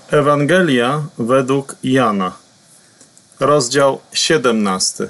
Ewangelia według Jana, rozdział 17.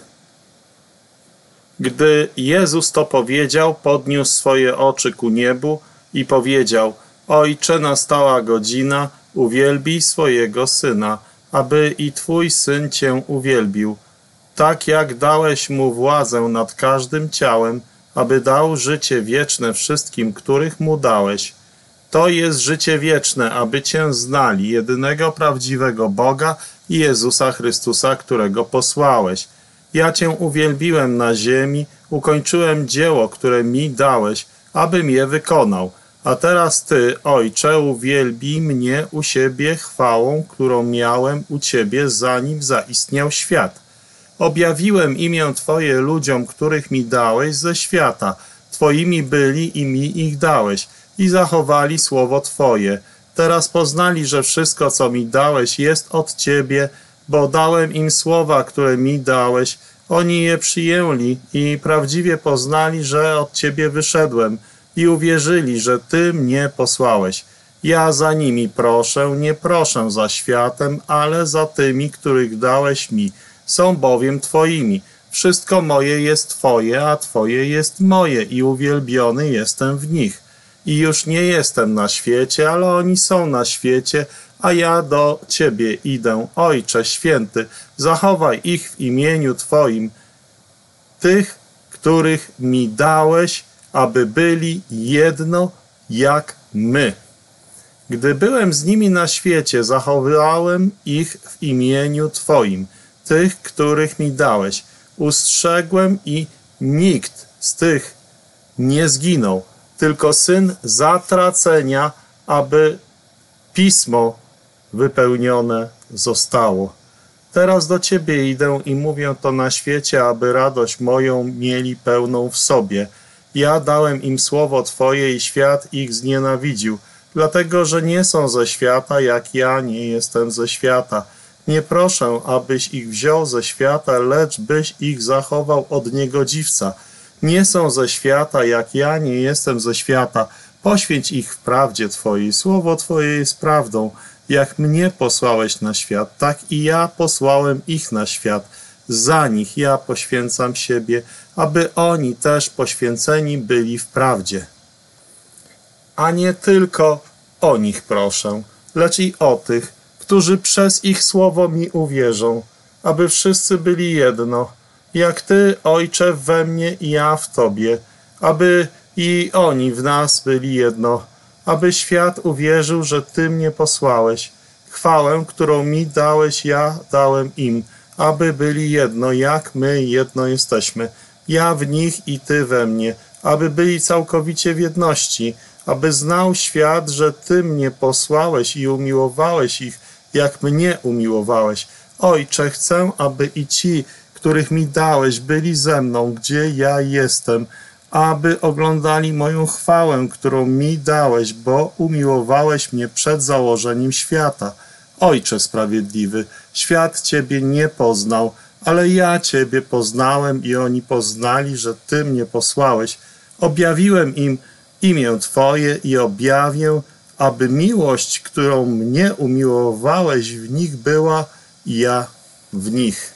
Gdy Jezus to powiedział, podniósł swoje oczy ku niebu i powiedział: Ojcze, nastała godzina, uwielbij swojego Syna, aby i Twój Syn Cię uwielbił. Tak jak dałeś Mu władzę nad każdym ciałem, aby dał życie wieczne wszystkim, których Mu dałeś. To jest życie wieczne, aby Cię znali, jedynego prawdziwego Boga i Jezusa Chrystusa, którego posłałeś. Ja Cię uwielbiłem na ziemi, ukończyłem dzieło, które mi dałeś, abym je wykonał. A teraz Ty, Ojcze, uwielbij mnie u siebie chwałą, którą miałem u Ciebie, zanim zaistniał świat. Objawiłem imię Twoje ludziom, których mi dałeś ze świata. Twoimi byli i mi ich dałeś i zachowali słowo Twoje. Teraz poznali, że wszystko, co mi dałeś, jest od Ciebie, bo dałem im słowa, które mi dałeś. Oni je przyjęli i prawdziwie poznali, że od Ciebie wyszedłem i uwierzyli, że Ty mnie posłałeś. Ja za nimi proszę, nie proszę za światem, ale za tymi, których dałeś mi. Są bowiem Twoimi. Wszystko moje jest Twoje, a Twoje jest moje i uwielbiony jestem w nich. I już nie jestem na świecie, ale oni są na świecie, a ja do Ciebie idę. Ojcze Święty, zachowaj ich w imieniu Twoim, tych, których mi dałeś, aby byli jedno jak my. Gdy byłem z nimi na świecie, zachowałem ich w imieniu Twoim, tych, których mi dałeś. Ustrzegłem i nikt z tych nie zginął, tylko syn zatracenia, aby pismo wypełnione zostało. Teraz do Ciebie idę i mówię to na świecie, aby radość moją mieli pełną w sobie. Ja dałem im słowo Twoje i świat ich znienawidził, dlatego że nie są ze świata, jak ja nie jestem ze świata. Nie proszę, abyś ich wziął ze świata, lecz byś ich zachował od niegodziwca. Nie są ze świata, jak ja nie jestem ze świata. Poświęć ich w prawdzie Twojej. Słowo Twoje jest prawdą. Jak mnie posłałeś na świat, tak i ja posłałem ich na świat. Za nich ja poświęcam siebie, aby oni też poświęceni byli w prawdzie. A nie tylko o nich proszę, lecz i o tych, którzy przez ich słowo mi uwierzą, aby wszyscy byli jedno, jak Ty, Ojcze, we mnie i ja w Tobie, aby i oni w nas byli jedno, aby świat uwierzył, że Ty mnie posłałeś. Chwałę, którą mi dałeś, ja dałem im, aby byli jedno, jak my jedno jesteśmy. Ja w nich i Ty we mnie, aby byli całkowicie w jedności, aby znał świat, że Ty mnie posłałeś i umiłowałeś ich, jak mnie umiłowałeś. Ojcze, chcę, aby i ci, których mi dałeś, byli ze mną, gdzie ja jestem, aby oglądali moją chwałę, którą mi dałeś, bo umiłowałeś mnie przed założeniem świata. Ojcze sprawiedliwy, świat Ciebie nie poznał, ale ja Ciebie poznałem i oni poznali, że Ty mnie posłałeś. Objawiłem im imię Twoje i objawię, aby miłość, którą mnie umiłowałeś, w nich była i ja w nich.